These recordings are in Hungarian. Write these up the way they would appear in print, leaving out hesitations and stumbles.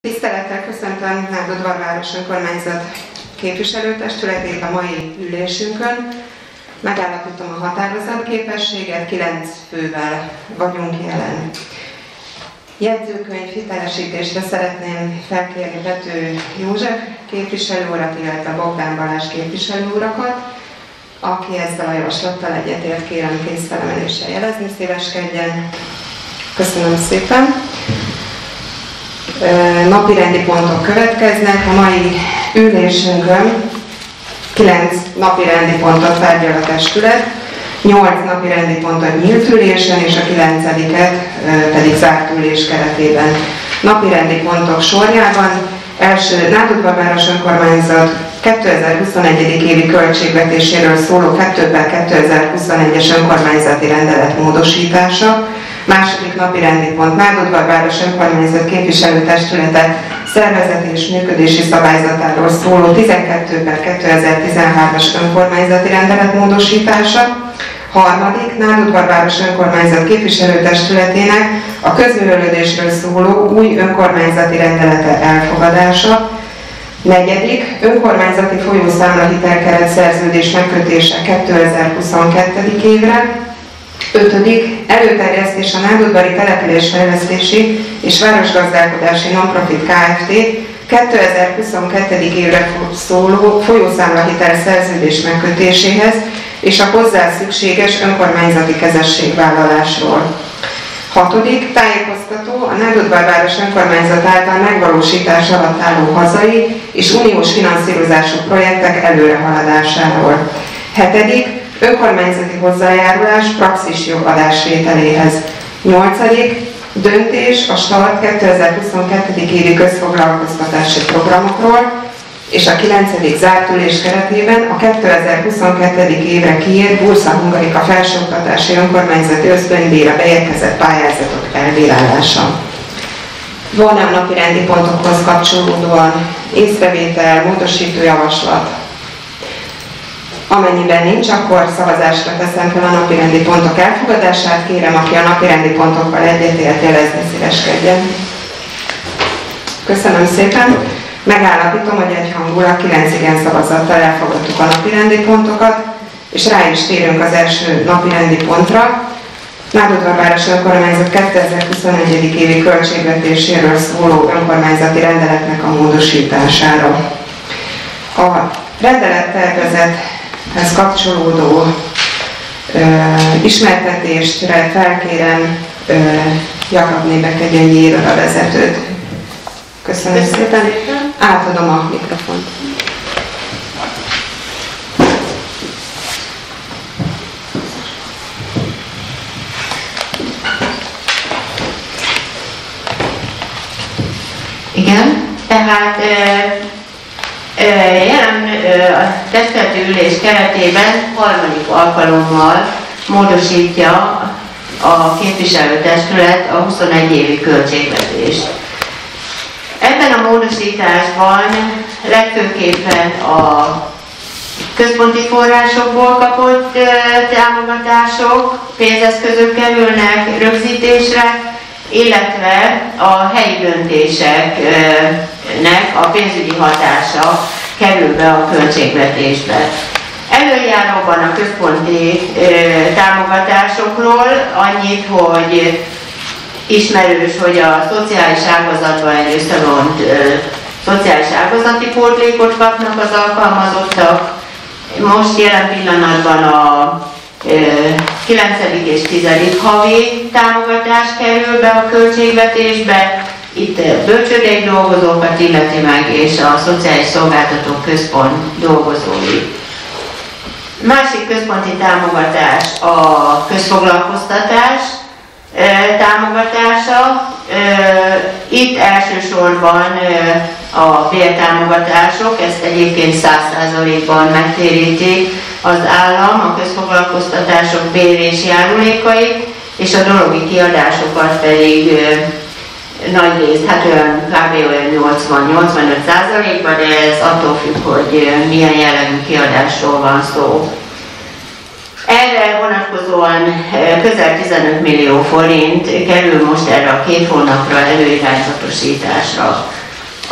Tisztelettel köszöntöm Nárdudvar város önkormányzat képviselőtestületét a mai ülésünkön. Megállapítom a határozatképességet, 9 fővel vagyunk jelen. Jegyzőkönyv hitelesítésre szeretném felkérni Vető József képviselő urat, illetve Bogdán Balázs képviselő urakat. Aki ezzel a javaslattal egyetért, kérem kézfelemeléssel jelezni, szíveskedjen. Köszönöm szépen. Napirendi pontok következnek. A mai ülésünkön 9 napirendi pontot tárgyal a testület, 8 napirendi pontot nyílt ülésen, és a 9-et pedig zárt ülés keretében. Napirendi pontok sorjában első Nárdudvar város önkormányzat 2021. évi költségvetéséről szóló 2/2021-es önkormányzati rendelet módosítása. Második napirendi pont Nárdudvar város önkormányzat képviselőtestülete szervezeti és működési szabályzatáról szóló 12/2013-as önkormányzati rendelet módosítása. Harmadik, Nárdudvar város önkormányzat képviselőtestületének a közművelődésről szóló új önkormányzati rendelete elfogadása. Negyedik, önkormányzati folyószámlahitelkeret szerződés megkötése 2022. évre. Ötödik, előterjesztés a Nárdudvari Településfejlesztési és Városgazdálkodási Nonprofit Kft. 2022. évre szóló folyószámlahitel szerződés megkötéséhez és a hozzá szükséges önkormányzati kezességvállalásról. Hatodik, tájékoztató a Nárdudvar város önkormányzat által megvalósítás alatt álló hazai és uniós finanszírozású projektek előrehaladásáról. Hetedik, önkormányzati hozzájárulás praxisjog adásvételéhez. 8. döntés a START 2022. évi közfoglalkoztatási programokról, és a 9. zárt ülés keretében a 2022. évre kiírt Bursa Hungarika felsőoktatási önkormányzati ösztöndíjra beérkezett pályázatok elbírálása. Van-e a napi rendi pontokhoz kapcsolódóan észrevétel, módosító javaslat? Amennyiben nincs, akkor szavazásra teszem fel a napirendi pontok elfogadását. Kérem, aki a napirendi pontokkal egyetért, jelezni, szíveskedjen. Köszönöm szépen. Megállapítom, hogy egyhangulag 9 igen szavazattal elfogadtuk a napirendi pontokat, és rá is térünk az első napirendi pontra. Nárdudvar város önkormányzat 2021. évi költségvetéséről szóló önkormányzati rendeletnek a módosítására. A rendelettervezethez kapcsolódó ismertetésre felkérem Jakab Nébekegyenyi a vezetőt. Köszönöm szépen. Átadom a mikrofont. Igen, tehát jelen testületi ülés keretében harmadik alkalommal módosítja a képviselőtestület a 21 évi költségvetést. Ebben a módosításban legfőképpen a központi forrásokból kapott támogatások, pénzeszközök kerülnek rögzítésre, illetve a helyi döntéseknek a pénzügyi hatása kerül be a költségvetésbe. Előjáróban a központi támogatásokról annyit, hogy ismerős, hogy a szociális ágazatban egy összevont szociális ágazati pótlékot kapnak az alkalmazottak. Most jelen pillanatban a 9. és 10. havi támogatás kerül be a költségvetésbe. Itt bölcsődék dolgozókat illeti meg, és a Szociális Szolgáltatók Központ dolgozói. Másik központi támogatás a közfoglalkoztatás támogatása. Itt elsősorban a bértámogatások, ezt egyébként 100%-ban megtéríti az állam, a közfoglalkoztatások bér és járulékait, és a dologi kiadásokat pedig nagy részt, hát olyan kb. 80-85%-ban, de ez attól függ, hogy milyen jellegű kiadásról van szó. Erre vonatkozóan közel 15 millió forint kerül most erre a 2 hónapra előirányzatosításra.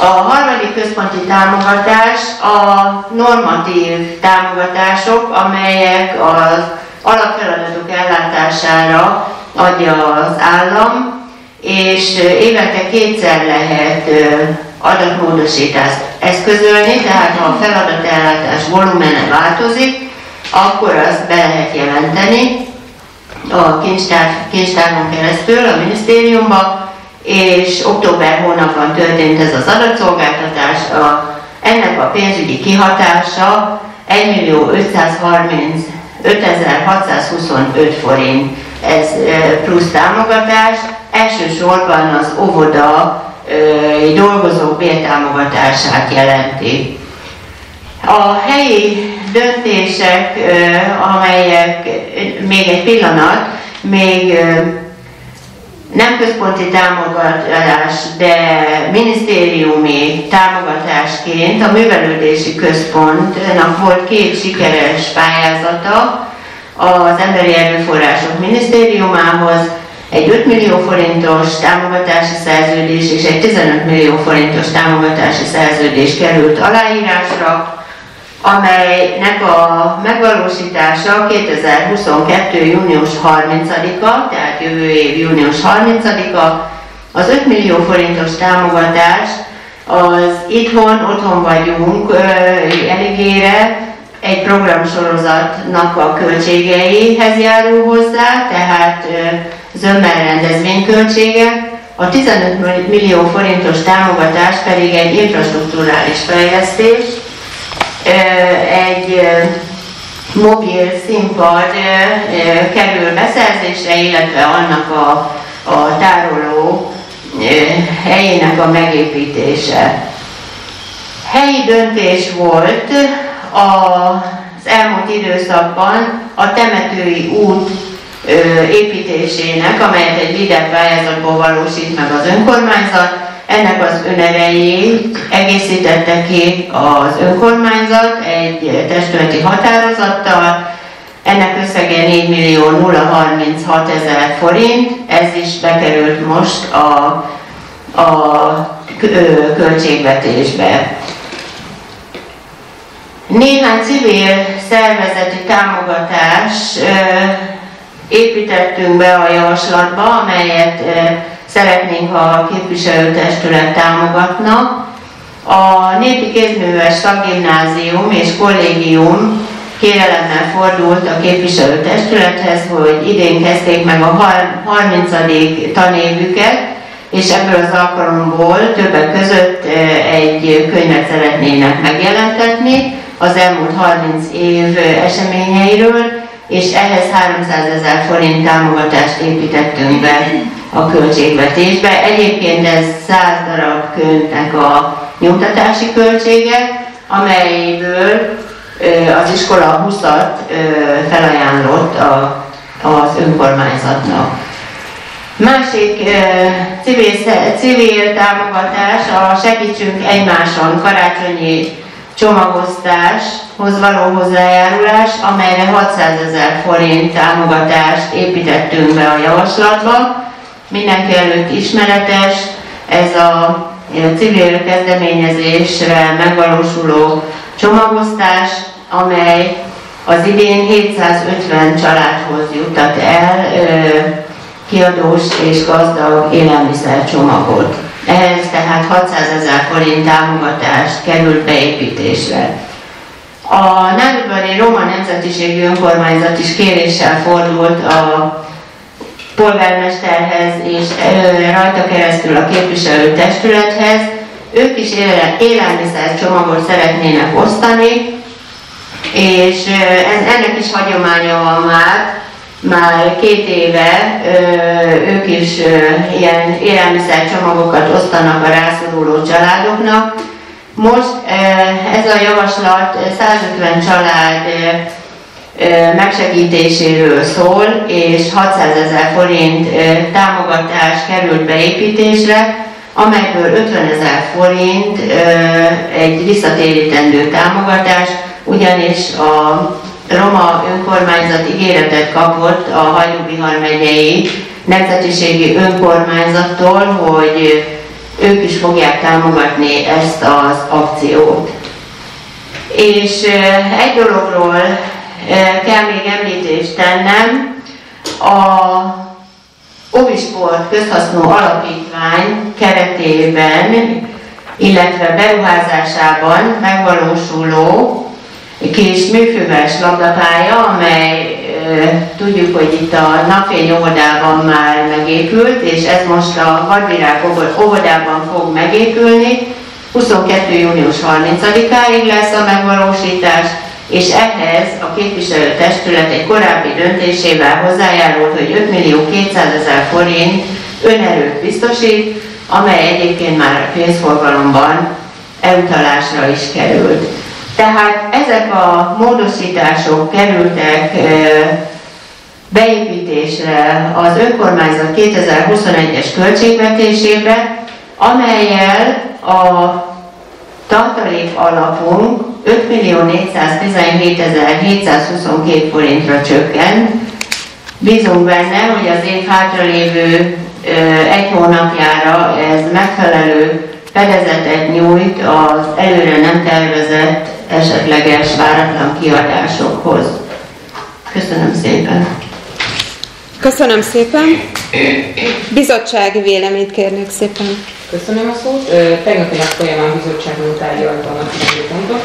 A harmadik központi támogatás a normatív támogatások, amelyek az alapfeladatok ellátására adja az állam, és évente kétszer lehet adatmódosítást eszközölni, tehát ha a feladatellátás volumene változik, akkor azt be lehet jelenteni a kincstáron keresztül a minisztériumba, és október hónapban történt ez az adatszolgáltatás. Ennek a pénzügyi kihatása 1.535.625 forint, ez plusz támogatás, elsősorban az óvoda dolgozók bértámogatását jelenti. A helyi döntések, amelyek még egy pillanat, még nem központi támogatás, de minisztériumi támogatásként a Művelődési Központnak volt két sikeres pályázata az Emberi Erőforrások Minisztériumához, egy 5 millió forintos támogatási szerződés és egy 15 millió forintos támogatási szerződés került aláírásra, amelynek a megvalósítása 2022. június 30-a, tehát jövő év június 30-a. Az 5 millió forintos támogatás az Otthon vagyunk eligére egy programsorozatnak a költségeihez járul hozzá, tehát zömmel rendezvényköltségek. A 15 millió forintos támogatás pedig egy infrastrukturális fejlesztés, egy mobil színpad kerül beszerzésre, illetve annak a tároló helyének a megépítése. Helyi döntés volt az elmúlt időszakban a temetői út építésének, amelyet egy LEADER pályázatból valósít meg az önkormányzat. Ennek az önerejét egészítette ki az önkormányzat egy testületi határozattal. Ennek összege 4.036.000 forint, ez is bekerült most a költségvetésbe. Néhány civil szervezeti támogatást építettünk be a javaslatba, amelyet szeretnénk, ha a képviselőtestület támogatna. A Népi Kézműves Szakgimnázium és Kollégium kérelemmel fordult a képviselőtestülethez, hogy idén kezdték meg a 30. tanévüket, és ebből az alkalomból többek között egy könyvet szeretnének megjelentetni az elmúlt 30 év eseményeiről, és ehhez 300.000 forint támogatást építettünk be a költségvetésbe. Egyébként ez 100 darab könyvnek a nyomtatási költsége, amelyből az iskola 20-at felajánlott az önkormányzatnak. Másik civil támogatás a Segítsünk Egymáson karácsonyi csomagosztáshoz való hozzájárulás, amelyre 600.000 forint támogatást építettünk be a javaslatba. Mindenki előtt ismeretes, ez a civil kezdeményezésre megvalósuló csomagosztás, amely az idén 750 családhoz juttat el kiadós és gazdag élelmiszercsomagot. Ehhez tehát 600.000 forint támogatást került beépítésre. A Nádasbani Roma Nemzetiségű Önkormányzat is kéréssel fordult a polgármesterhez és rajta keresztül a képviselőtestülethez. Ők is élelmiszercsomagot szeretnének osztani, és ennek is hagyománya van már 2 éve ők is ilyen élelmiszercsomagokat osztanak a rászoruló családoknak. Most ez a javaslat 150 család megsegítéséről szól, és 600.000 forint támogatás került beépítésre, amelyből 50.000 forint egy visszatérítendő támogatás, ugyanis a Roma önkormányzat ígéretet kapott a Hajdú-Bihar megyei nemzetiségi önkormányzattól, hogy ők is fogják támogatni ezt az akciót. És egy dologról kell még említést tennem, a Ovisport közhasznú alapítvány keretében, illetve beruházásában megvalósuló kis műfüves labdapálya, amely tudjuk, hogy itt a Napfény óvodában már megépült, és ez most a Vadvirág óvodában fog megépülni. 22. június 30-áig lesz a megvalósítás, és ehhez a képviselőtestület egy korábbi döntésével hozzájárult, hogy 5.200.000 forint önerőt biztosít, amely egyébként már a pénzforgalomban elutalásra is került. Tehát ezek a módosítások kerültek beépítésre az önkormányzat 2021-es költségvetésébe, amellyel a tartalék alapunk 5.417.722 forintra csökkent. Bízunk benne, hogy az év hátralévő egy hónapjára ez megfelelő fedezetet nyújt az előre nem tervezett esetleges váratlan kiadásokhoz. Köszönöm szépen! Köszönöm szépen! Bizottsági véleményt kérnék szépen. Köszönöm a szót. Tegnapi nap folyamán bizottságunk tárgyalta a napi pontot.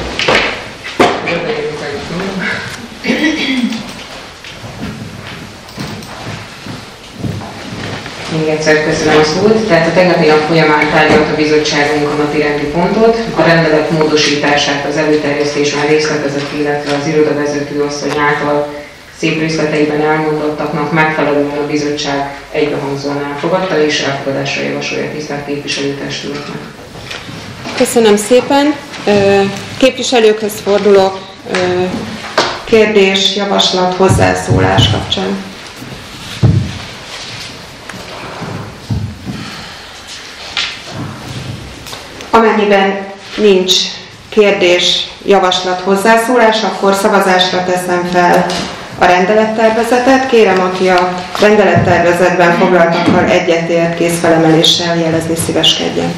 Még egyszer köszönöm a szót. Tehát a tegnapi nap folyamán tárgyalt a bizottságunk a napirendi pontot. A rendelet módosítását az előterjesztésben részletezett, illetve az irodavezető asszony által szép részleteiben elmondottaknak megfelelően a bizottság egybehangzóan elfogadta és elfogadásra javasolja tisztelt képviselőtestületnek. Köszönöm szépen. Képviselőkhöz fordulok. Kérdés, javaslat, hozzászólás kapcsán. Amennyiben nincs kérdés, javaslat, hozzászólás, akkor szavazásra teszem fel a rendelettervezetet. Kérem, aki a rendelettervezetben foglaltakkal egyetért, kézfelemeléssel jelezni szíveskedjen.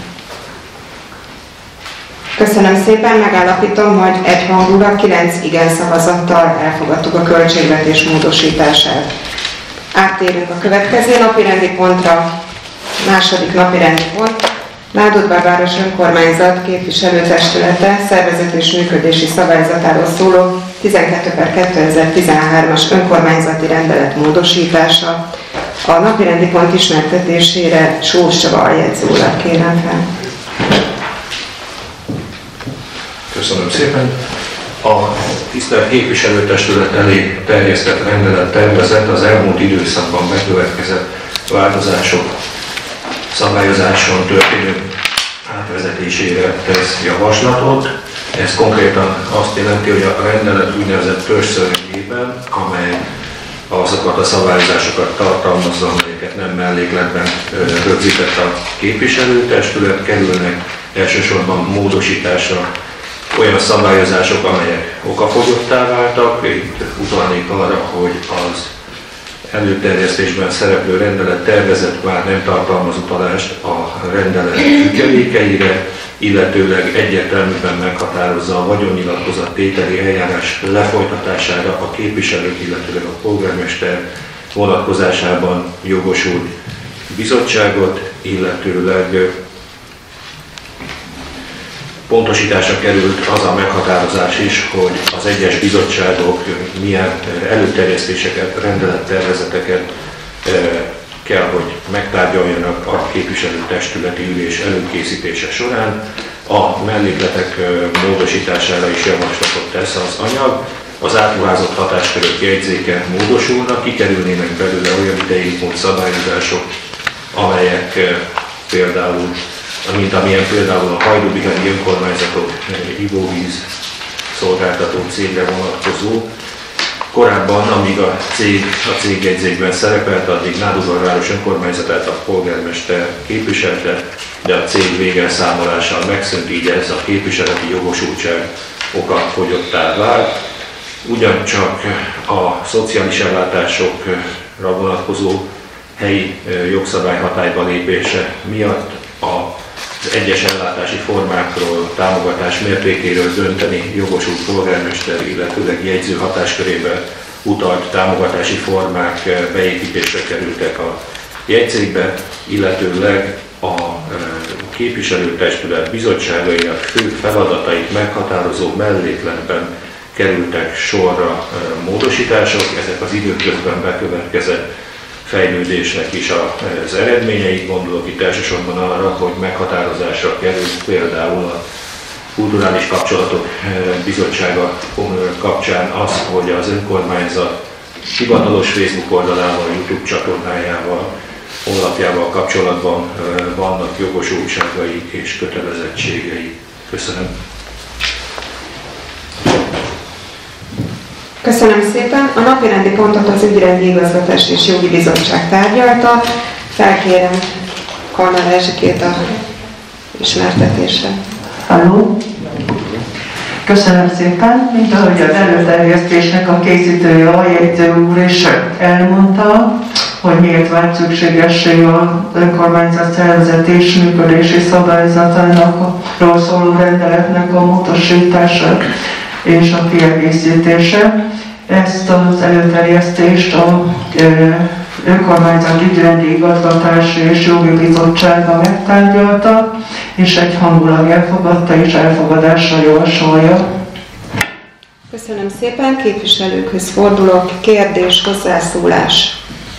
Köszönöm szépen, megállapítom, hogy egyhangulag 9 igen szavazattal elfogadtuk a költségvetés módosítását. Áttérünk a következő napirendi pontra. Második napirendi pont. Nádodbár önkormányzat képviselőtestülete szervezet és működési szabályzatáról szóló 12/2013-as önkormányzati rendelet módosítása. A napirendi pont ismertetésére Sós Csaba aljegyző urat kérem fel. Köszönöm szépen. A tisztelt képviselőtestület elé terjesztett rendelettervezet az elmúlt időszakban bekövetkezett változások szabályozáson történő átvezetésére tesz javaslatot. Ez konkrétan azt jelenti, hogy a rendelet úgynevezett törzszövegében, amely azokat a szabályozásokat tartalmazza, amelyeket nem mellékletben rögzített a képviselőtestület, kerülnek elsősorban módosításra olyan szabályozások, amelyek okafogyottá váltak. Itt utalnék arra, hogy az előterjesztésben szereplő rendelet tervezet már nem tartalmaz utalást a rendelet függelékeire, illetőleg egyértelműen meghatározza a vagyonnyilatkozat tételi eljárás lefolytatására a képviselők, illetőleg a polgármester vonatkozásában jogosult bizottságot, illetőleg pontosításra került az a meghatározás is, hogy az egyes bizottságok milyen előterjesztéseket, rendelettervezeteket kell, hogy megtárgyaljanak a képviselőtestületi ülés előkészítése során. A mellékletek módosítására is javaslatot tesz az anyag. Az átruházott hatáskörök jegyzéke módosulnak, kikerülnének belőle olyan idején mód szabályozások, amelyek például, mint amilyen például a hajdúbihari önkormányzatok ivóvíz szolgáltató cégre vonatkozó. Korábban, amíg a cégjegyzékben szerepelt, addig Nádudvarváros önkormányzatát a polgármester képviselte, de a cég végelszámolással megszűnt, így ez a képviseleti jogosultság okafogyottá vált. Ugyancsak a szociális ellátásokra vonatkozó helyi jogszabály hatályba lépése miatt az egyes ellátási formákról, támogatás mértékéről dönteni jogosult polgármester, illetőleg jegyző hatáskörébe utalt támogatási formák beépítésre kerültek a jegyzékbe, illetőleg a képviselőtestület bizottságainak fő feladatait meghatározó mellékletben kerültek sorra módosítások, ezek az időközben bekövetkezett fejlődésnek is az eredményei. Gondolok itt elsősorban arra, hogy meghatározásra került például a Kulturális Kapcsolatok Bizottsága kapcsán az, hogy az önkormányzat hivatalos Facebook oldalával, YouTube csatornájával, honlapjával kapcsolatban vannak jogosultságai és kötelezettségei. Köszönöm. Köszönöm szépen. A napirendi pontot az Ügyrendi Igazgatás és Jogi Bizottság tárgyalta. Felkérem Kalmár Erzsikét a ismertetésre. Halló! Köszönöm szépen, mint ahogy az előterjesztésnek a készítője, a jegyző úr is elmondta, hogy miért vált szükségessé az önkormányzat szervezet és működési szabályzatának szóló rendeletnek a módosítása és a kiegészítése. Ezt az előterjesztést a önkormányzat ügyrendi igazgatási és jogi bizottsága megtárgyalta, és egyhangulag elfogadta és elfogadásra javasolja. Köszönöm szépen. Képviselőkhöz fordulok. Kérdés, hozzászólás.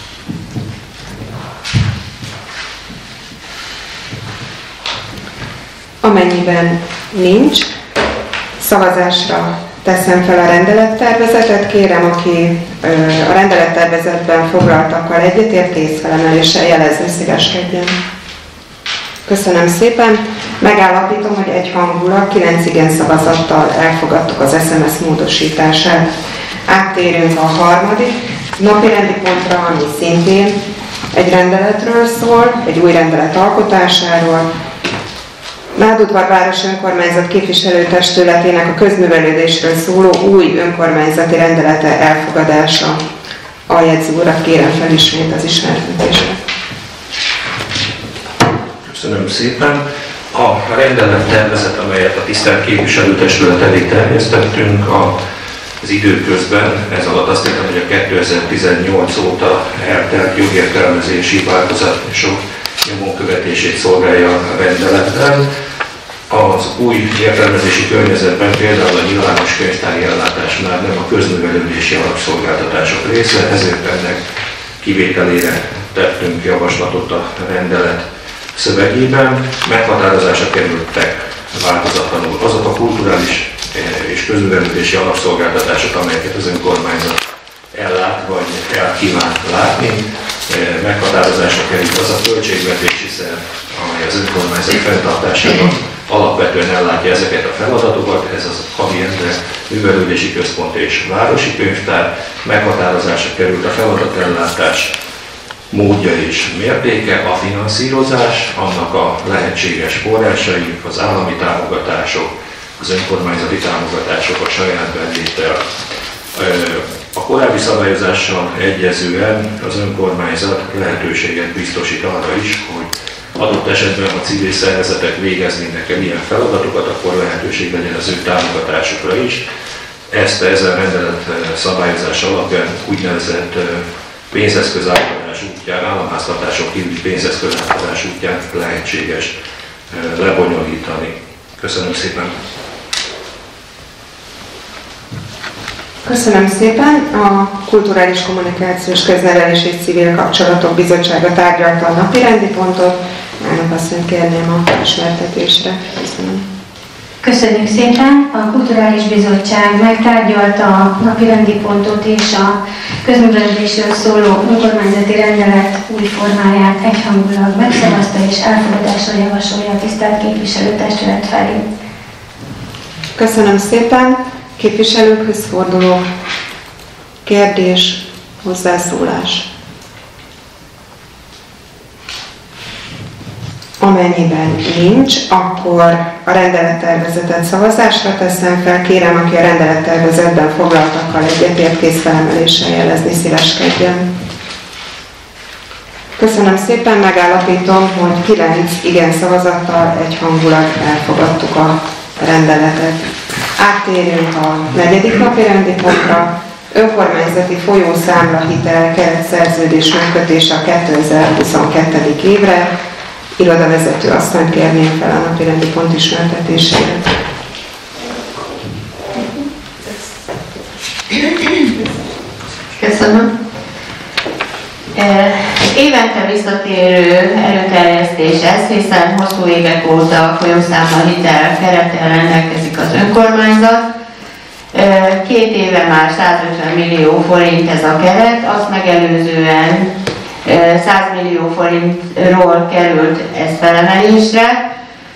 Amennyiben nincs, szavazásra teszem fel a rendelettervezetet. Kérem, aki a rendelettervezetben foglaltakkal egyetért, kézfelemeléssel jelezni, szíveskedjen. Köszönöm szépen. Megállapítom, hogy egyhangulag 9 igen szavazattal elfogadtuk az SMS módosítását. Áttérünk a harmadik napirendi pontra, ami szintén egy rendeletről szól, egy új rendelet alkotásáról. Nádudvar város önkormányzat képviselőtestületének a közművelődésről szóló új önkormányzati rendelete elfogadása. A jegyző urat kérem fel ismét az ismertetésre. Köszönöm szépen. A rendelettervezet, amelyet a tisztelt képviselőtestület elé terjesztettünk, az időközben, ez alatt azt értem, hogy a 2018 óta eltelt jogértelmezési változások nyomon követését szolgálja a rendeletben. Az új értelmezési környezetben például a nyilvános könyvtári ellátás már nem a közművelődési alapszolgáltatások része, ezért ennek kivételére tettünk javaslatot a rendelet szövegében. Meghatározásra kerültek változatlanul azok a kulturális és közművelődési alapszolgáltatások, amelyeket az önkormányzat ellát vagy el kíván látni. Meghatározásra került az a költségvetési szerv, amely az önkormányzat fenntartásában alapvetően ellátja ezeket a feladatokat, ez az Havi Endre Művelődési Központ és Városi Könyvtár. Meghatározásra került a feladatellátás módja és mértéke, a finanszírozás, annak a lehetséges forrásai, az állami támogatások, az önkormányzati támogatások, a saját bevétel. A korábbi szabályozással egyezően az önkormányzat lehetőséget biztosít arra is, hogy adott esetben a civil szervezetek végeznének el ilyen feladatokat, akkor lehetőség legyen az ő támogatásukra is. Ezt ezen rendelet szabályozás alapján úgynevezett pénzeszközátadás útján, államháztartáson kívüli pénzeszközátadás útján lehetséges lebonyolítani. Köszönöm szépen! Köszönöm szépen. A Kulturális Kommunikációs Köznevelés és Civil Kapcsolatok Bizottsága tárgyalta a napirendi pontot. Elnök asszonyt kérném a ismertetésre. Köszönöm. Köszönjük szépen! A Kulturális Bizottság megtárgyalta a napirendi pontot és a közművelődésről szóló önkormányzati rendelet új formáját egyhangulag megszavazta és elfogadásra javasolja a tisztelt képviselőtestület felé. Köszönöm szépen! Képviselőkhöz forduló. Kérdés, hozzászólás. Amennyiben nincs, akkor a rendelettervezetet szavazásra teszem fel. Kérem, aki a rendelettervezetben foglaltakkal egyetért, kézfelemeléssel jelezni, szíveskedjen. Köszönöm szépen, megállapítom, hogy 9 igen szavazattal egyhangulag elfogadtuk a rendeletet. Áttérünk a 4. napi rendi pontra. Önkormányzati folyószámla hitel keretszerződés megkötése a 2022. évre. Irodavezető asszonyt kérném fel a napi rendi pont ismertetésére. Köszönöm. Évente visszatérő előterjesztés ez, hiszen hosszú évek óta a folyószámla hitel kerettel rendelkezik az önkormányzat. 2 éve már 150 millió forint ez a keret, azt megelőzően 100 millió forintról került ez felemelésre,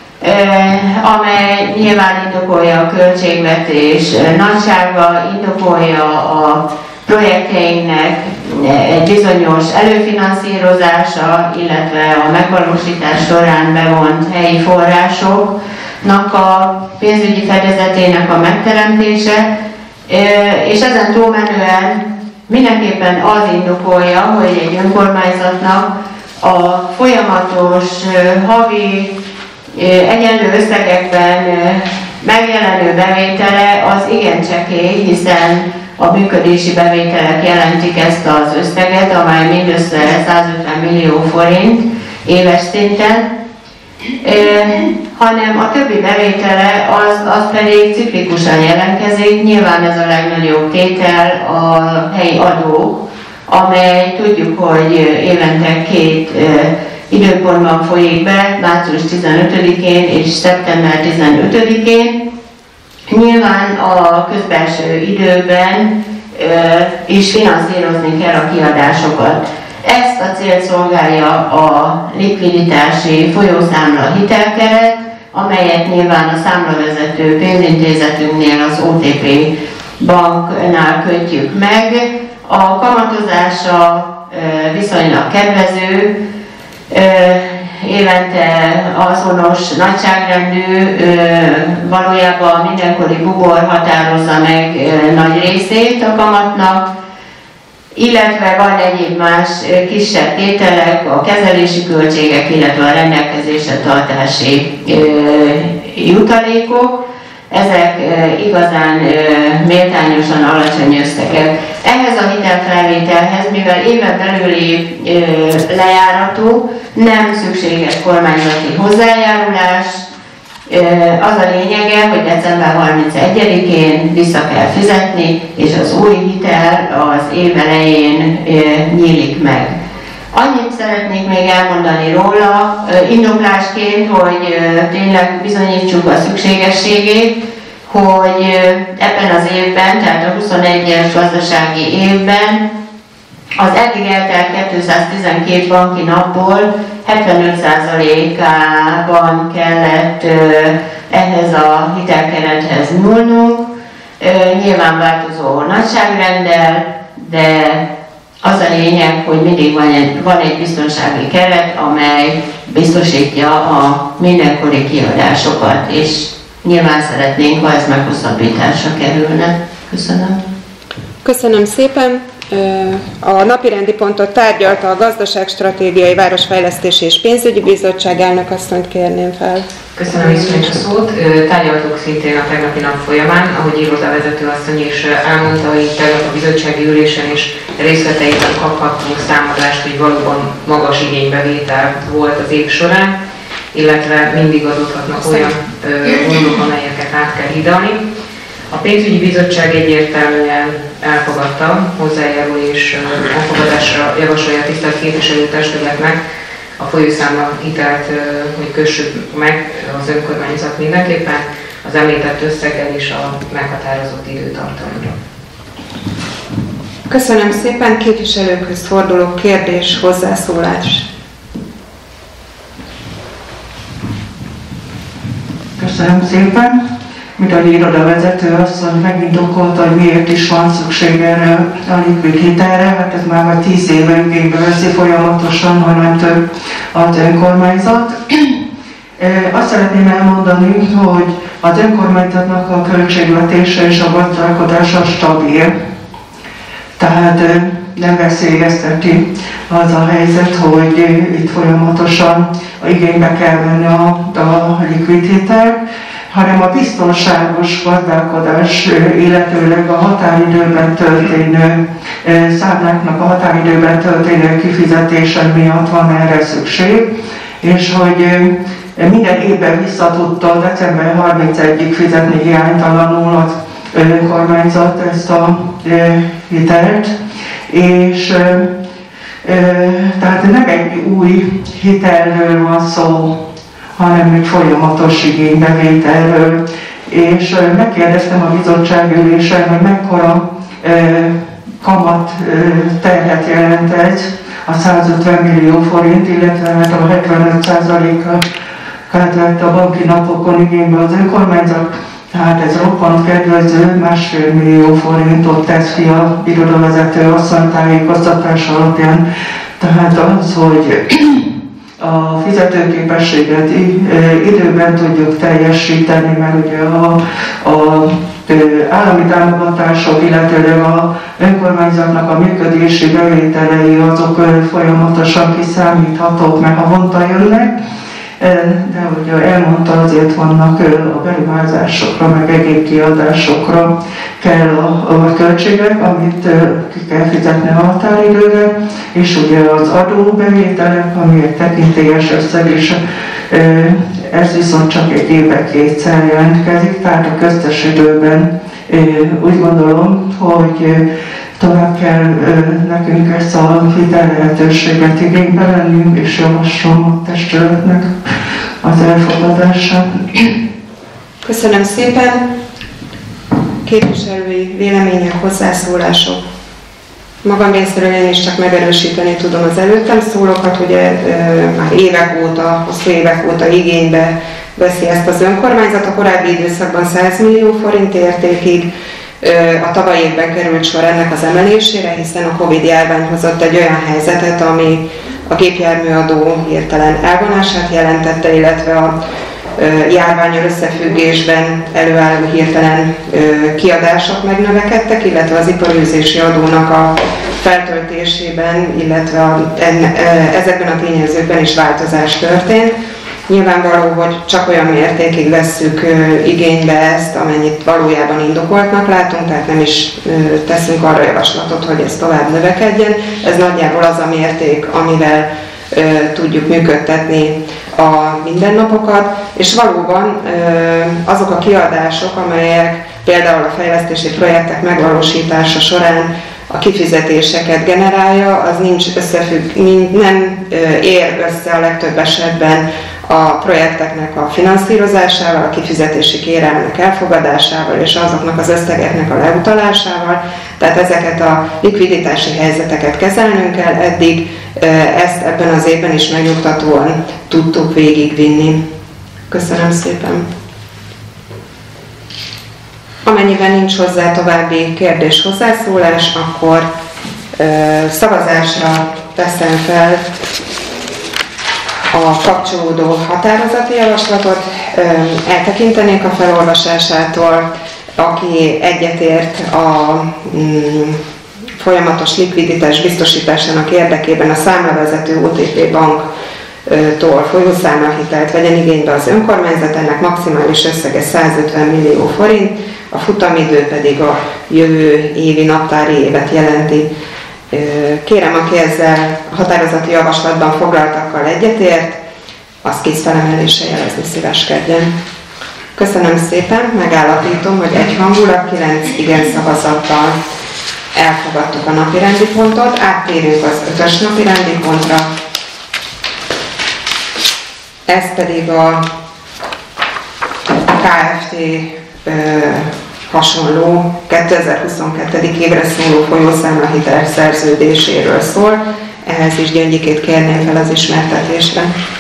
amely nyilván indokolja a költségvetés nagysága, indokolja a projektjeinknek egy bizonyos előfinanszírozása, illetve a megvalósítás során bevont helyi forrásoknak a pénzügyi fedezetének a megteremtése, és ezen túlmenően mindenképpen az indokolja, hogy egy önkormányzatnak a folyamatos havi egyenlő összegekben megjelenő bevétele az igen csekély, hiszen a működési bevételek jelentik ezt az összeget, amely mindössze 150 millió forint éves szinten, hanem a többi bevétele az pedig ciklikusan jelentkezik. Nyilván ez a legnagyobb tétel a helyi adók, amely tudjuk, hogy évente 2 időpontban folyik be, március 15-én és szeptember 15-én. Nyilván a közbelső időben is finanszírozni kell a kiadásokat. Ezt a célt szolgálja a likviditási folyószámla hitelkeret, amelyet nyilván a számlavezető pénzintézetünknél, az OTP banknál kötjük meg. A kamatozása viszonylag kedvező, évente azonos nagyságrendű, valójában mindenkori bubor határozza meg nagy részét a kamatnak, illetve van egyéb más kisebb tételek, a kezelési költségek, illetve a rendelkezésre tartási jutalékok. Ezek igazán méltányosan alacsony összegek. Ehhez a hitelfelvételhez, mivel éven belüli lejáratú, nem szükséges kormányzati hozzájárulás. Az a lényege, hogy december 31-én vissza kell fizetni, és az új hitel az év elején nyílik meg. Annyit szeretnék még elmondani róla, indoklásként, hogy tényleg bizonyítsuk a szükségességét, hogy ebben az évben, tehát a 21-es gazdasági évben az eddig eltelt 212 banki napból 75%-ában kellett ehhez a hitelkerethez nyúlnunk, nyilván változó nagyságrenddel, de az a lényeg, hogy mindig van egy biztonsági keret, amely biztosítja a mindenkori kiadásokat, és nyilván szeretnénk, ha ez meghosszabbításra kerülne. Köszönöm. Köszönöm szépen. A napirendi pontot tárgyalta a Gazdaságstratégiai Városfejlesztési és Pénzügyi Bizottság, elnökasszonyt kérném fel. Köszönöm ismét a szót. Tárgyaltuk szintén a tegnapi nap folyamán, ahogy irodavezető asszony is elmondta, hogy tegnap a bizottsági ülésen is részleteiben kaphattunk számadást, hogy valóban magas igénybevétel volt az év során, illetve mindig adódhatnak olyan gondok, amelyeket át kell hidalni. A pénzügyi bizottság egyértelműen elfogadta, hozzájárul és elfogadásra javasolja a tisztelt képviselőtestületnek a folyószámla hitelt, hogy kössük meg az önkormányzat mindenképpen az említett összeggel és a meghatározott időtartamra. Köszönöm szépen, képviselőkhöz forduló kérdés, hozzászólás. Köszönöm szépen. Mint ahogy irodavezető asszony megindokolta, hogy miért is van szükség erre a likvid hitelre, hát ez már 10 éve igénybe veszi folyamatosan, hanem több az önkormányzat. Azt szeretném elmondani, hogy az önkormányzatnak a költségvetése és a gazdálkodása stabil. Tehát nem veszélyezteti az a helyzet, hogy itt folyamatosan igénybe kell venni a likviditát, hanem a biztonságos gazdálkodás, illetőleg a határidőben történő számláknak a határidőben történő kifizetése miatt van erre szükség, és hogy minden évben vissza tudta december 31-ig fizetni hiánytalanul az önkormányzat ezt a hitelt, és tehát nem egy új hitelről van szó, hanem egy folyamatos igénybevételről. És megkérdeztem a bizottság ülésen, hogy mekkora kamat terhet jelent ez, a 150 millió forint, illetve hát a 75%-át vett a banki napokon igénybe az önkormányzat. Tehát ez roppant kedvező, 1,5 millió forintot tesz ki a irodavezető asszony tájékoztatása alapján. Tehát az, hogy a fizetőképességet időben tudjuk teljesíteni, mert ugye a állami támogatások, illetőleg a önkormányzatnak a működési bevételei azok folyamatosan kiszámíthatók, mert havonta jönnek, de ahogy elmondta, azért vannak a beruházásokra, meg egyéb kiadásokra kell a költségek, amit ki kell fizetni a határidőre, és ugye az adóbevételek, ami egy tekintélyes összeg, és ez viszont csak egy évben kétszer jelentkezik, tehát a köztes időben úgy gondolom, hogy tovább kell nekünk ezt a hitel lehetőséget igénybe vennünk, és javaslom a testületnek az elfogadását. Köszönöm szépen. Képviselői vélemények, hozzászólások. Magam részéről én is csak megerősíteni tudom az előttem szólókat, ugye már évek óta, hosszú évek óta igénybe veszi ezt az önkormányzat. A korábbi időszakban 100 millió forint értékig, a tavalyi évben került sor ennek az emelésére, hiszen a Covid járvány hozott egy olyan helyzetet, ami a gépjárműadó hirtelen elvonását jelentette, illetve a járvánnyal összefüggésben előálló hirtelen kiadások megnövekedtek, illetve az iparűzési adónak a feltöltésében, illetve ezekben a tényezőkben is változás történt. Nyilvánvaló, hogy csak olyan mértékig vesszük igénybe ezt, amennyit valójában indokoltnak látunk, tehát nem is teszünk arra javaslatot, hogy ez tovább növekedjen. Ez nagyjából az a mérték, amivel tudjuk működtetni a mindennapokat, és valóban azok a kiadások, amelyek például a fejlesztési projektek megvalósítása során a kifizetéseket generálja, az nem ér össze a legtöbb esetben a projekteknek a finanszírozásával, a kifizetési kérelmek elfogadásával és azoknak az összegeknek a leutalásával. Tehát ezeket a likviditási helyzeteket kezelnünk kell, eddig ezt ebben az évben is megnyugtatóan tudtuk végigvinni. Köszönöm szépen! Amennyiben nincs hozzá további kérdés, hozzászólás, akkor szavazásra teszem fel a kapcsolódó határozati javaslatot. Eltekintenék a felolvasásától, aki egyetért a folyamatos likviditás biztosításának érdekében a számlavezető OTP banktól folyószámlahitelt vegyen igénybe az önkormányzat, ennek maximális összege 150 millió forint, a futamidő pedig a jövő évi naptári évet jelenti. Kérem, aki ezzel a határozati javaslatban foglaltakkal egyetért, azt kézfelemeléssel jelezni szíveskedjen. Köszönöm szépen, megállapítom, hogy egyhangulag 9 igen szavazattal elfogadtuk a napirendi pontot, áttérünk az 5-ös napirendi pontra. Ez pedig a KFT hasonló 2022. évre szóló folyószámlahitel szerződéséről szól. Ehhez is Gyöngyikét kérném fel az ismertetésre.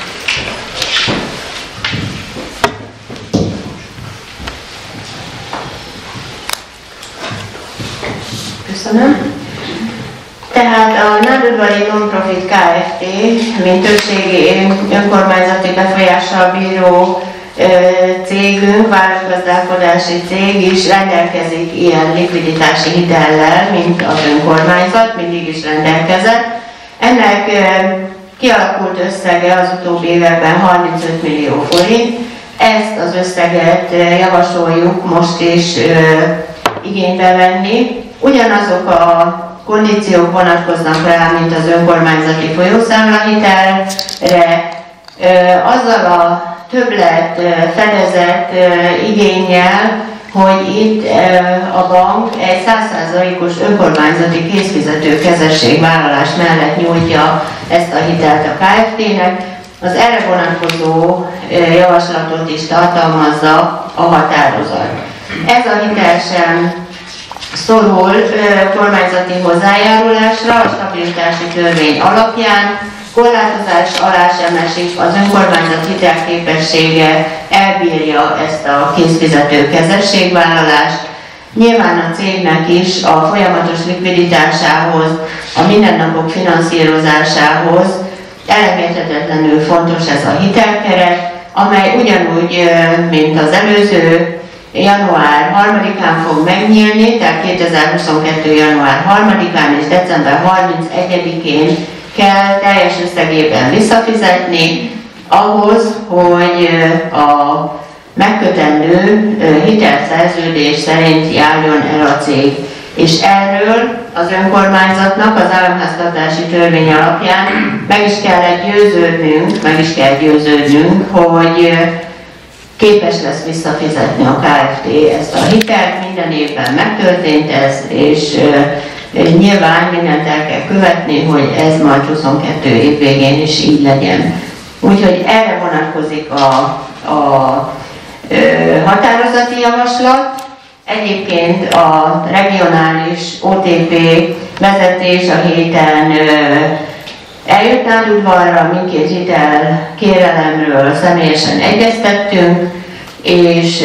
Köszönöm. Tehát a Nárdudvari Non-Profit Kft., mint többségi önkormányzati befolyással bíró cégünk, vállalatgazdálkodási cég is rendelkezik ilyen likviditási hitellel, mint az önkormányzat, mindig is rendelkezett. Ennek kialakult összege az utóbbi években 35 millió forint. Ezt az összeget javasoljuk most is igénybe venni. Ugyanazok a kondíciók vonatkoznak rá, mint az önkormányzati folyószámlahitelre. Azzal a többlet fedezett igénnyel, hogy itt a bank egy 100%-os önkormányzati készfizető kezességvállalás mellett nyújtja ezt a hitelt a Kft-nek. Az erre vonatkozó javaslatot is tartalmazza a határozat. Ez a hitel sem szorul kormányzati hozzájárulásra a stabilitási törvény alapján, korlátozás alá sem esik, az önkormányzat hitelképessége elbírja ezt a készfizető kezességvállalást. Nyilván a cégnek is a folyamatos likviditásához, a mindennapok finanszírozásához elengedhetetlenül fontos ez a hitelkeret, amely ugyanúgy, mint az előző január 3-án fog megnyílni, tehát 2022. január 3-án és december 31-én kell teljes összegében visszafizetni ahhoz, hogy a megkötendő hitelszerződés szerint járjon el a cég. És erről az önkormányzatnak az államháztartási törvény alapján meg is kell győződnünk, hogy képes lesz visszafizetni a Kft. Ezt a hitelt, minden évben megtörtént ez, és nyilván mindent el kell követni, hogy ez majd 22 év végén is így legyen. Úgyhogy erre vonatkozik a határozati javaslat. Egyébként a regionális OTP vezetés a héten eljött Nándudvarra, mindkét hitel kérelemről személyesen egyeztettünk, és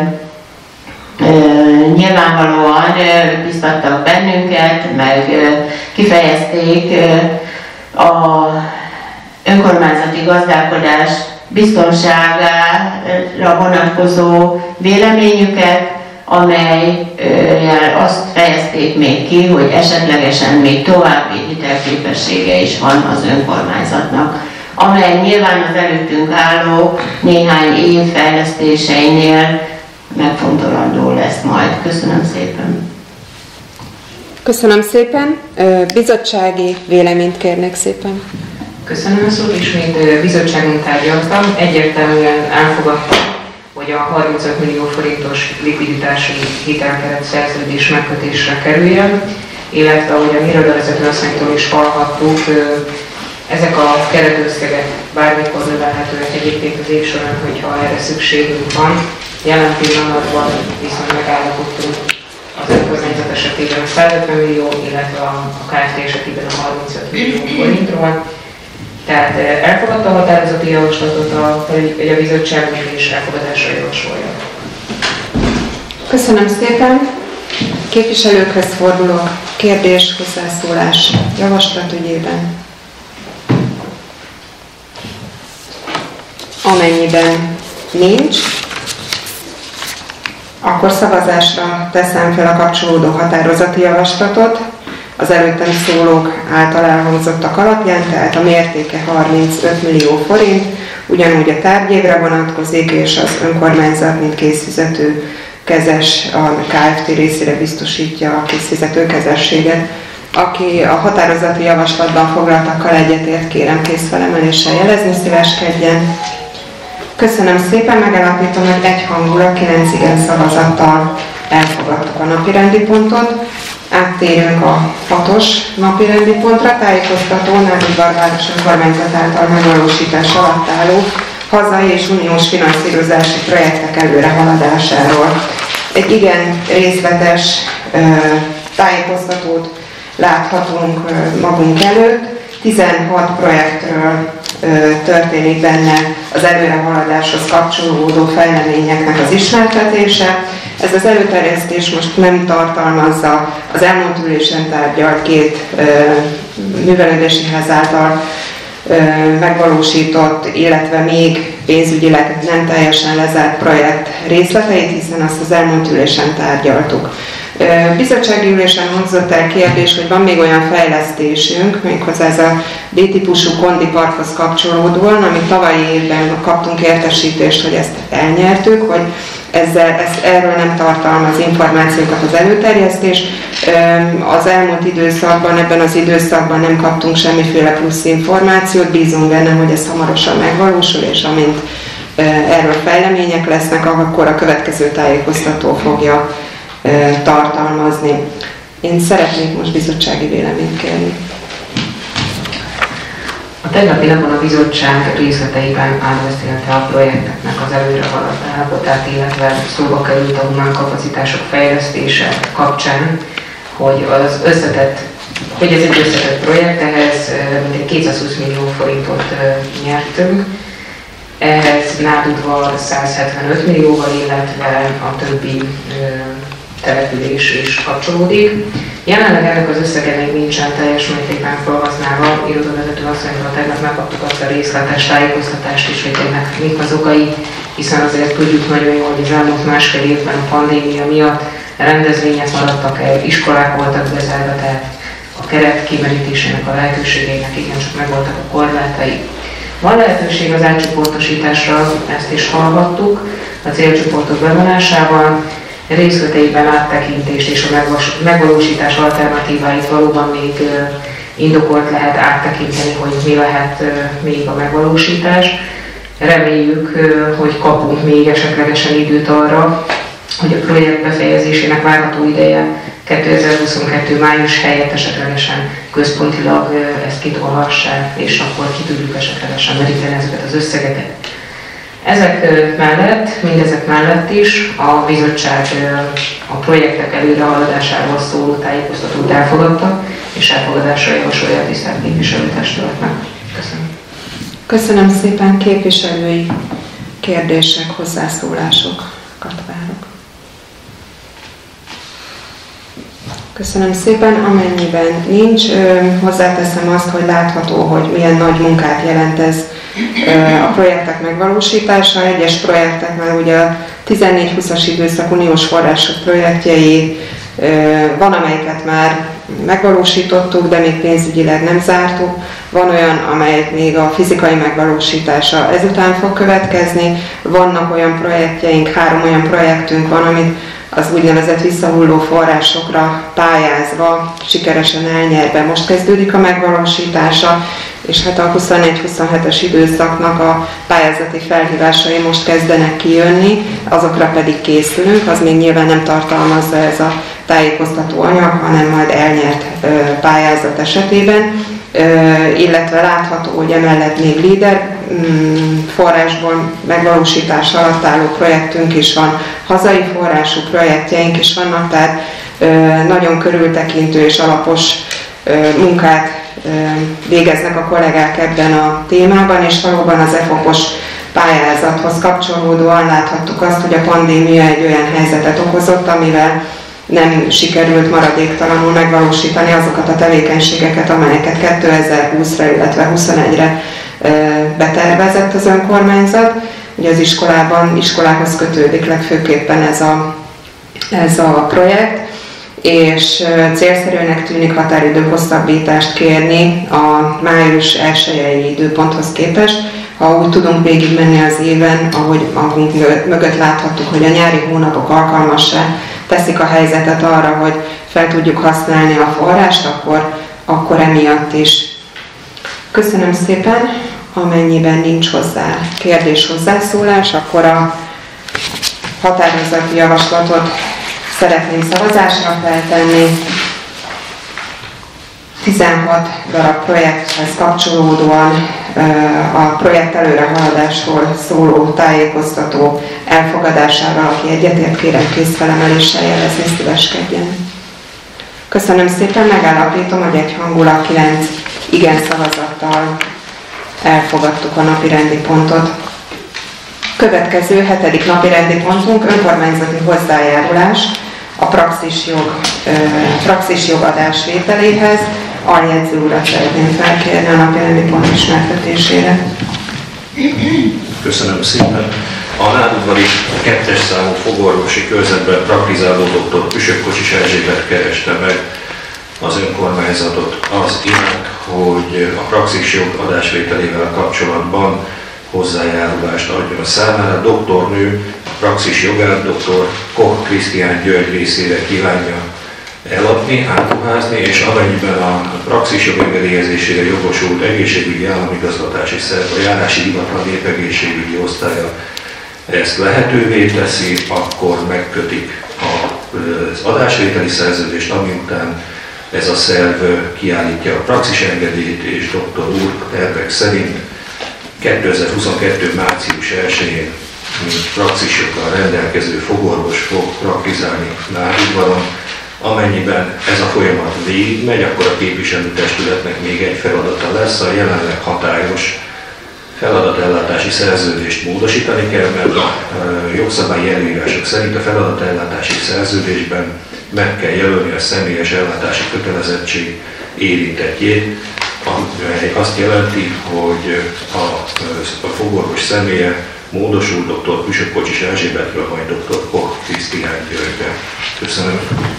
nyilvánvalóan biztattak bennünket, meg kifejezték a önkormányzati gazdálkodás biztonságára vonatkozó véleményüket, amelyel azt fejezték még ki, hogy esetlegesen még további hitelképessége is van az önkormányzatnak, amely nyilván az előttünk álló néhány év fejlesztéseinél megfontolandó lesz majd. Köszönöm szépen. Köszönöm szépen. Bizottsági véleményt kérnék szépen. Köszönöm a szót, és mint bizottságunk tárgyaltam, egyértelműen elfogadtam, hogy a 35 millió forintos likviditási hitelkeret szerződés megkötésre kerüljön, illetve ahogy a irodavezető asszonytól is hallhattuk, ezek a keretösszegek bármikor növelhetőek egyébként az év során, hogyha erre szükségünk van. Jelen pillanatban viszont megállapodtunk az önkormányzat esetében a 150 millió, illetve a Kft. Esetében a 35 millió forintról. Tehát elfogadta a határozati javaslatot a bizottság, és elfogadásra javasolja. Köszönöm szépen. Képviselőkhöz fordulok. Kérdés, hozzászólás, javaslat ügyében. Amennyiben nincs, akkor szavazásra teszem fel a kapcsolódó határozati javaslatot az előttem szólók által elhangzottak alapján, tehát a mértéke 35 millió forint, ugyanúgy a tárgyévre vonatkozik, és az önkormányzat, mint készfizető kezes, a Kft. Részére biztosítja a készfizető kezességet. Aki a határozati javaslatban foglaltakkal egyetért, kérem kézfelemeléssel jelezni, szíveskedjen. Köszönöm szépen, megállapítom, hogy egyhangulag 9 igen szavazattal elfogadtuk a napirendi pontot. Áttérünk a 6-os napirendi pontra, tájékoztató Nándudvar város önkormányzat által megvalósítás alatt álló hazai és uniós finanszírozási projektek előrehaladásáról. Egy igen részletes tájékoztatót láthatunk magunk előtt. 16 projektről történik benne az előrehaladáshoz kapcsolódó fejleményeknek az ismertetése. Ez az előterjesztés most nem tartalmazza az elmúlt ülésen tárgyalt 2 művelődési ház által megvalósított, illetve még pénzügyileg nem teljesen lezárt projekt részleteit, hiszen azt az elmúlt ülésen tárgyaltuk. Bizottsági ülésen hangzott el kérdés, hogy van még olyan fejlesztésünk, méghozzá ez a B-típusú kondiparkhoz kapcsolódóan, amit tavalyi évben kaptunk értesítést, hogy ezt elnyertük, hogy erről nem tartalmaz információkat az előterjesztés. Az elmúlt időszakban, ebben az időszakban nem kaptunk semmiféle plusz információt, bízunk benne, hogy ez hamarosan megvalósul, és amint erről fejlemények lesznek, akkor a következő tájékoztató fogja tartalmazni. Én szeretnék most bizottsági véleményt kérni. A tegnapi napon a bizottság részleteiben átbeszélte a projekteknek az előrehaladását, illetve szóba került a humán kapacitások fejlesztése kapcsán, hogy ez egy összetett projekt, ehhez mintegy 220 millió forintot nyertünk. Ehhez Nádudvar 175 millióval, illetve a többi település is kapcsolódik. Jelenleg ennek az összege még nincsen teljes mértékben felhasználva. Irodavezető asszonyról tegnap megkaptuk azt a részletes tájékoztatást is, hogy ennek mik az okai, hiszen azért tudjuk nagyon jól, hogy az elmúlt másfél évben a pandémia miatt rendezvények maradtak el, iskolák voltak bezárva, tehát a keret kimerítésének a lehetőségeinek igencsak megvoltak a korlátai. Van lehetőség az átcsoportosításra, ezt is hallgattuk, a célcsoportok bevonásával, részleteiben áttekintést és a megvalósítás alternatíváit valóban még indokolt lehet áttekinteni, hogy mi lehet még a megvalósítás. Reméljük, hogy kapunk még esetlegesen időt arra, hogy a projekt befejezésének várható ideje 2022. május helyett esetlegesen központilag ezt kitolhassák, és akkor ki tudjuk esetlegesen meríteni ezeket az összegeket. Mindezek mellett is a bizottság a projektek előrehaladásáról szóló tájékoztatót elfogadta, és elfogadásra javasolja a tisztelt képviselőtestületnek. Köszönöm. Köszönöm szépen, képviselői kérdések, hozzászólásokat várok. Köszönöm szépen, amennyiben nincs, hozzáteszem azt, hogy látható, hogy milyen nagy munkát jelent ez a projektek megvalósítása. Egyes projekteknél ugye a 14-20-as időszak uniós források projektjei van, amelyiket már megvalósítottuk, de még pénzügyileg nem zártuk. Van olyan, amelyek még a fizikai megvalósítása ezután fog következni. Vannak olyan projektjeink, 3 olyan projektünk van, amit az úgynevezett visszahulló forrásokra pályázva, sikeresen elnyerve most kezdődik a megvalósítása, és hát a 21-27-es időszaknak a pályázati felhívásai most kezdenek kijönni, azokra pedig készülünk, az még nyilván nem tartalmazza ez a tájékoztató anyag, hanem majd elnyert pályázat esetében, illetve látható, hogy emellett még LEADER forrásból megvalósítás alatt álló projektünk is van, hazai forrású projektjeink is vannak, tehát nagyon körültekintő és alapos munkát végeznek a kollégák ebben a témában, és valóban az EFOP-os pályázathoz kapcsolódóan láthattuk azt, hogy a pandémia egy olyan helyzetet okozott, amivel nem sikerült maradéktalanul megvalósítani azokat a tevékenységeket, amelyeket 2020-ra, illetve 2021-re betervezett az önkormányzat. Ugye az iskolához kötődik legfőképpen ez a projekt, és célszerűnek tűnik határidő hosszabbítást kérni a május 1-i időponthoz képest. Ha úgy tudunk végigmenni az éven, ahogy magunk mögött láthattuk, hogy a nyári hónapok alkalmassá teszik a helyzetet arra, hogy fel tudjuk használni a forrást, akkor emiatt is. Köszönöm szépen, amennyiben nincs hozzá kérdés, hozzászólás, akkor a határozati javaslatot szeretném szavazásra feltenni. 16 darab projekthez kapcsolódóan a projekt előrehaladásról szóló tájékoztató elfogadására, aki egyetért, kérem kézfelemeléssel jelezni, szíveskedjen. Köszönöm szépen, megállapítom, hogy egyhangulag 9 igen szavazattal elfogadtuk a napirendi pontot. Következő 7. napirendi pontunk önkormányzati hozzájárulás a praxisjog adásvételéhez. Aljegyző urat szeretném felkérni a napirendi pont ismertetésére. Köszönöm szépen. A nádudvari 2-es számú fogorvosi körzetben praktizáló dr. Püsök-Kocsis Erzsébet kereste meg az önkormányzatot az iránt, hogy a praxisjog adásvételével kapcsolatban hozzájárulást adjon a számára. Doktornő a praxis jogát dr. Koch Krisztián György részére kívánja eladni, átruházni, és amennyiben a praxis jogengedélyezésére jogosult egészségügyi államigazgatási szerv, a járási hivatal népegészségügyi osztálya ezt lehetővé teszi, akkor megkötik az adásvételi szerződést, ami után ez a szerv kiállítja a praxis engedélyt, és dr. úr tervek szerint 2022. március 1-én praxisjoggal rendelkező fogorvos fog praktizálni Nádudvaron. Amennyiben ez a folyamat végigmegy, akkor a képviselőtestületnek még egy feladata lesz, a jelenleg hatályos feladatellátási szerződést módosítani kell, mert a jogszabályi előírások szerint a feladatellátási szerződésben meg kell jelölni a személyes ellátási kötelezettség érintettjét, amely azt jelenti, hogy a fogorvos személye módosul dr. Püsök-Kocsis Erzsébetről, majd dr. Koch Krisztián Györgyre. Köszönöm.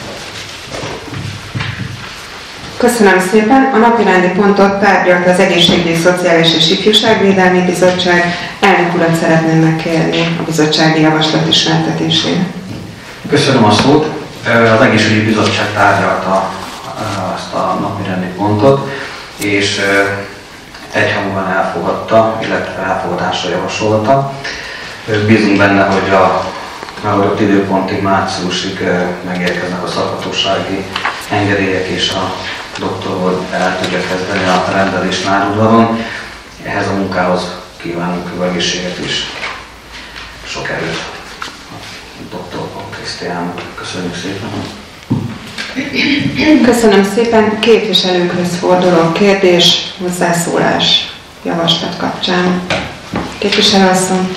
Köszönöm szépen. A napirendi pontot tárgyalt az Egészségügyi, Szociális és Ifjúságvédelmi Bizottság. Elnök urat szeretném megkérni a bizottsági javaslat ismertetésére. Köszönöm a szót. Az Egészségügyi Bizottság tárgyalta azt a napirendi pontot, és egyhangúan elfogadta, illetve elfogadásra javasolta. Bízunk benne, hogy a megadott időpontig, márciusig megérkeznek a szakhatósági engedélyek, és a doktor el tudja kezdeni a rendelést Nádudvaron. Ehhez a munkához kívánunk jó egészséget is, sok erőt a dr. Krisztiánnak. Köszönjük szépen! Köszönöm szépen. Képviselőkhöz forduló kérdés, hozzászólás, javaslat kapcsán. Képviselőasszony.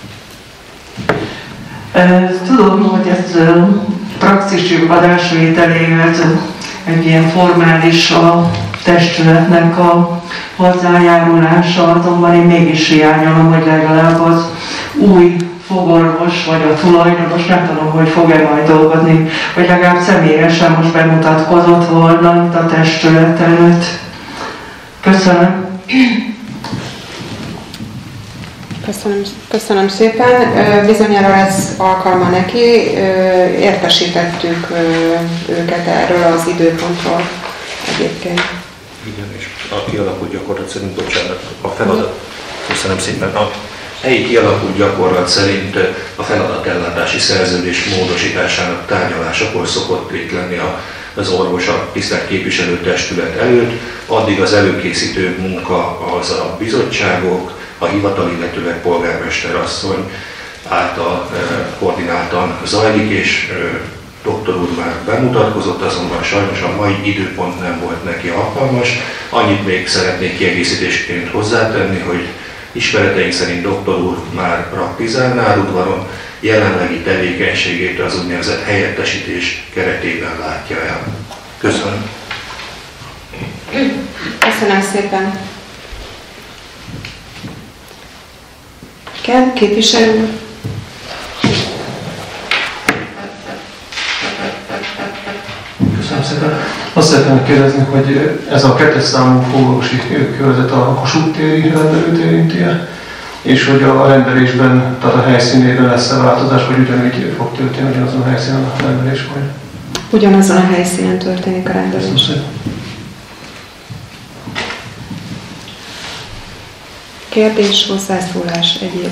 Tudom, hogy ez praxisjog adásvételéhez egy ilyen formális a testületnek a hozzájárulása, azonban én mégis hiányolom, hogy legalább az új fogorvos vagy a tulajdonos, nem tudom, hogy fog-e majd dolgozni, vagy legalább személyesen most bemutatkozott volna itt a testület előtt. Köszönöm. Köszönöm szépen. Bizonyára ez alkalma neki. Értesítettük őket erről az időpontról egyébként. Igen, és a kialakult gyakorlat szerint, bocsánat, a feladat, köszönöm szépen, a helyi kialakult gyakorlat szerint a feladatellátási szerződés módosításának tárgyalásakor szokott itt lenni az orvos a tisztelt képviselőtestület előtt, addig az előkészítő munka az a bizottságok, a hivatal, illetőleg polgármester asszony által koordináltan zajlik, és doktor úr már bemutatkozott, azonban sajnos a mai időpont nem volt neki alkalmas. Annyit még szeretnék kiegészítésként hozzátenni, hogy ismereteink szerint doktor úr már praktizál Nádudvaron, jelenlegi tevékenységét az úgynevezett helyettesítés keretében látja el. Köszönöm. Köszönöm szépen. Kell képviselő? Köszönöm szépen. Azt szeretném kérdezni, hogy ez a 2-es számú fogorvosi körzet a Kossuth téri rendelőt érinti-e? És hogy a rendelésben, tehát a helyszínében lesz-e változás, vagy ugyanúgy fog történni, ugyanazon a helyszínen a rendelés majd? Ugyanazon a helyszínen történik a rendelés. Kérdés, hozzászólás, egyéb.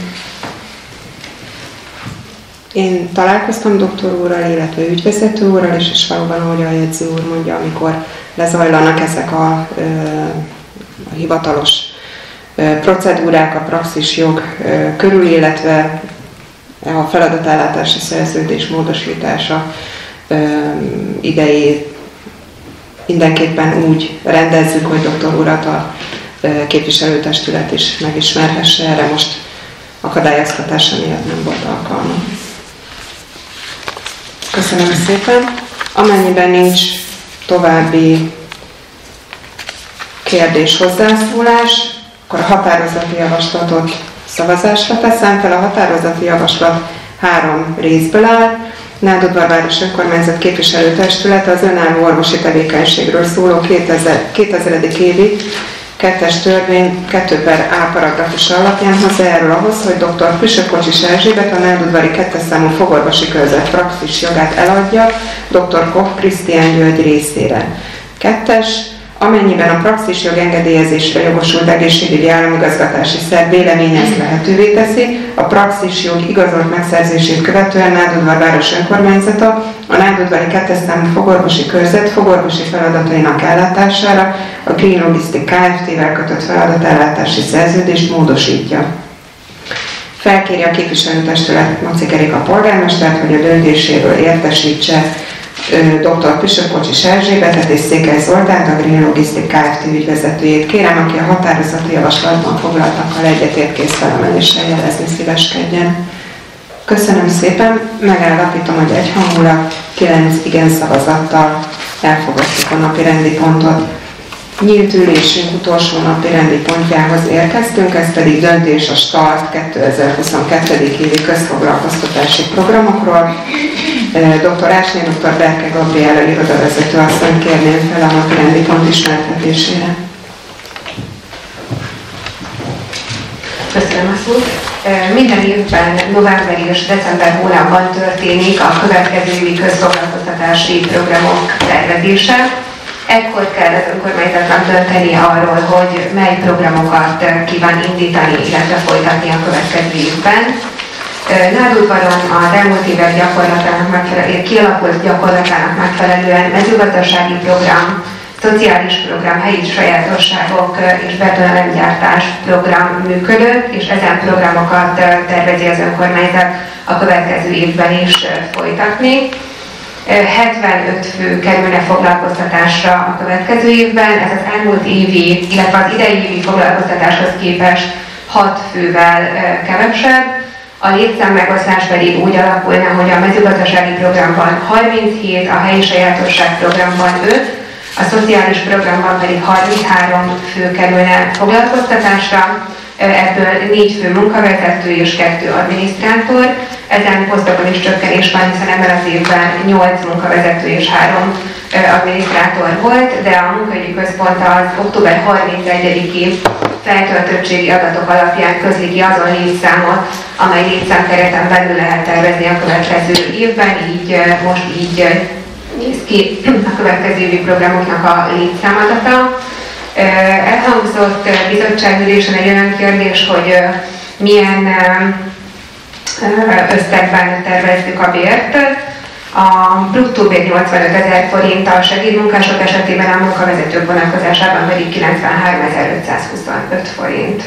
Én találkoztam doktor úrral, illetve ügyvezető úrral is, és valóban, ahogy a jegyző úr mondja, amikor lezajlanak ezek a hivatalos procedúrák a praxis jog körül, illetve a feladatellátási szerződés módosítása idejét mindenképpen úgy rendezzük, hogy doktor urat a képviselőtestület is megismerhesse, erre most akadályoztatása miatt nem volt alkalma. Köszönöm szépen. Amennyiben nincs további kérdés, hozzászólás, akkor a határozati javaslatot szavazásra teszem fel. A határozati javaslat 3 részből áll. Nádudvarváros önkormányzat képviselőtestülete az önálló orvosi tevékenységről szóló 2000. évi 2-es törvény 2/A paragrafusa alapján hozzájárul ahhoz, hogy dr. Püsök-Kocsis Erzsébet a nádudvari 2-es számú fogorvosi körzet praxis jogát eladja dr. Koch Krisztián György részére. 2. Amennyiben a praxisjog engedélyezésre jogosult egészségügyi államigazgatási szerv véleménye ezt lehetővé teszi, a praxisjog igazolt megszerzését követően Nádudvar önkormányzata a nádudvari 2-es számú fogorvosi körzet fogorvosi feladatainak ellátására a Green Logistic Kft-vel kötött feladatellátási szerződést módosítja. Felkéri a képviselőtestület Maczik Erika polgármestert, hogy a döntéséről értesítse dr. Püsök-Kocsis Erzsébetet és Székely Zoltánt, a Green Logistic Kft. Ügyvezetőjét. Kérem, aki a határozati javaslatban foglaltakkal egyetért, kész felemeléssel jelezni, szíveskedjen. Köszönöm szépen, megállapítom, hogy egyhangulag 9 igen szavazattal elfogadtuk a napi rendi pontot. Nyílt ülésünk utolsó napi rendi pontjához érkeztünk, ez pedig döntés a START 2022. évi közfoglalkoztatási programokról. Dr. Ásné, dr. Berke Gabriella irodavezető asszonyt kérném fel a napi rendi pont ismertetésére. Köszönöm a szót. Minden évben november és december hónapban történik a következő évi közfoglalkoztatási programok tervezése. Ekkor kell az önkormányzatnak dönteni arról, hogy mely programokat kíván indítani, illetve folytatni a következő évben. Nádudvaron az elmúlt évek kialakult gyakorlatának megfelelően mezőgazdasági program, szociális program, helyi sajátosságok és betonelemgyártás program működött, és ezen programokat tervezi az önkormányzat a következő évben is folytatni. 75 fő kerülne foglalkoztatásra a következő évben, ez az elmúlt évi, illetve az idei évi foglalkoztatáshoz képest 6 fővel kevesebb. A létszám megosztás pedig úgy alakulna, hogy a mezőgazdasági programban 37, a helyi sajátosság programban 5, a szociális programban pedig 33 fő kerülne foglalkoztatásra, ebből 4 fő munkavezető és 2 adminisztrátor. Ezen posztokon is csökkenés van, hiszen ebben az évben 8 munkavezető és 3 adminisztrátor volt, de a munkaügyi központ az október 31-i feltöltöttségi adatok alapján közli ki azon létszámot, amely létszámkereten belül lehet tervezni a következő évben, így most így néz ki a következő évi programoknak a létszámadata. Elhangzott bizottságülésen egy olyan kérdés, hogy milyen összegben tervezzük a bért. A bruttó bér 85 000 forint, a segédmunkások esetében, a munkavezetők vonatkozásában pedig 93.525 forint.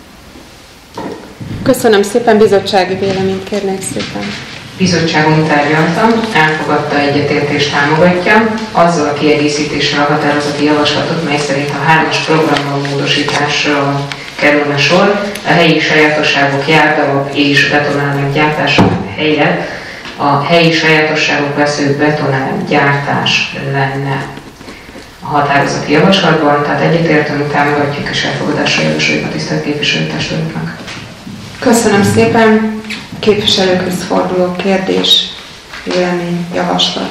Köszönöm szépen, bizottsági véleményt kérnék szépen. Bizottságunk tárgyalta, elfogadta, egyetértést támogatja, azzal a kiegészítéssel a határozati javaslatot, mely szerint a 3-as programban módosításra kerülne sor, a helyi sajátosságok járdalap és betonálmányok gyártása helyett a helyi sajátosságok vesző betonálmánygyártás lenne a határozati javaslatban, tehát egyetértünk, támogatjuk és elfogadásra javasoljuk a tisztelt képviselőtestületnek. Köszönöm szépen. Képviselőkhöz forduló kérdés, vélemény, javaslat.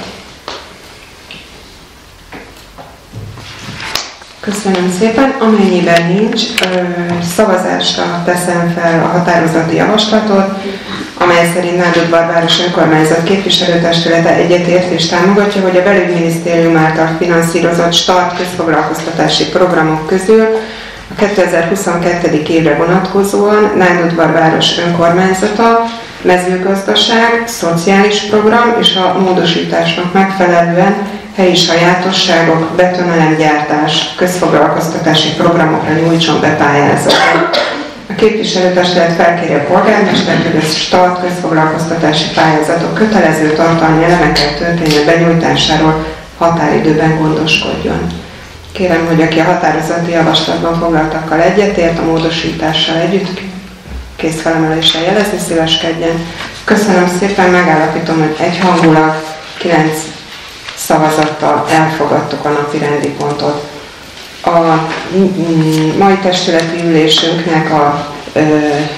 Köszönöm szépen. Amennyiben nincs, szavazásra teszem fel a határozati javaslatot, amely szerint Nádudvar önkormányzat képviselőtestülete egyetért és támogatja, hogy a belügyminisztérium által finanszírozott START közfoglalkoztatási programok közül a 2022. évre vonatkozóan Nádudvar önkormányzata mezőgazdaság, szociális program és a módosításnak megfelelően helyi sajátosságok, betonelemgyártás, közfoglalkoztatási programokra nyújtson be pályázatot. A képviselőtestület felkéri a polgármestert, hogy a START közfoglalkoztatási pályázatok kötelező tartalmi elemekkel történő benyújtásáról határidőben gondoskodjon. Kérem, hogy aki a határozati javaslatban foglaltakkal egyetért, a módosítással együtt kész felemeléssel jelezni, szíveskedjen. Köszönöm szépen, megállapítom, hogy egyhangulag 9 szavazattal elfogadtuk a napi rendi pontot. A mai testületi ülésünknek a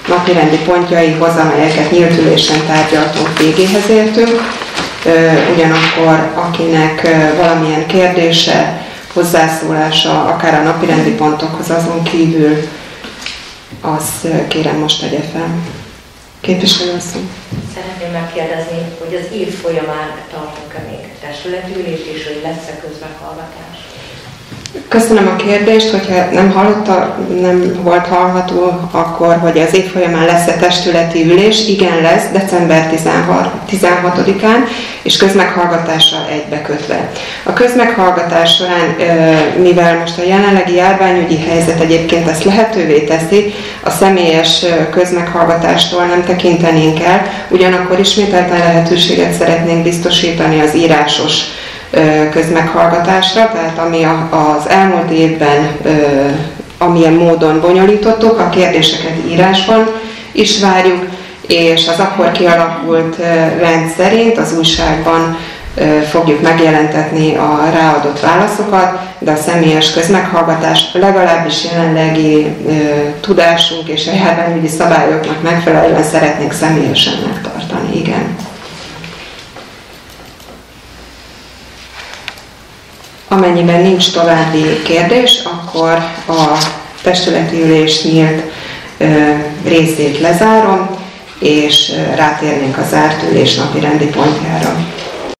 napirendi pontjaihoz, amelyeket nyílt ülésen tárgyaltunk, végéhez értünk. Ugyanakkor akinek valamilyen kérdése, hozzászólása, akár a napirendi pontokhoz azon kívül, azt kérem most tegye fel. Képviselőasszony. Szeretném megkérdezni, hogy az év folyamán tartunk-e még testületi ülést, és hogy lesz-e közmeghallgatás? Köszönöm a kérdést, hogyha nem volt hallható, akkor, hogy az év folyamán lesz-e testületi ülés. Igen, lesz, december 16-án, és közmeghallgatással egybekötve. A közmeghallgatás során, mivel most a jelenlegi járványügyi helyzet egyébként ezt lehetővé teszi, a személyes közmeghallgatástól nem tekintenénk el, ugyanakkor ismételten lehetőséget szeretnénk biztosítani az írásos közmeghallgatásra, tehát ami az elmúlt évben amilyen módon bonyolítottuk, a kérdéseket írásban is várjuk, és az akkor kialakult rend szerint az újságban fogjuk megjelentetni a ráadott válaszokat, de a személyes közmeghallgatás legalábbis jelenlegi tudásunk és a járványügyi szabályoknak megfelelően szeretnénk személyesen megtartani. Igen. Amennyiben nincs további kérdés, akkor a testületi ülés nyílt részét lezárom, és rátérnénk a zárt ülés napi rendi pontjára.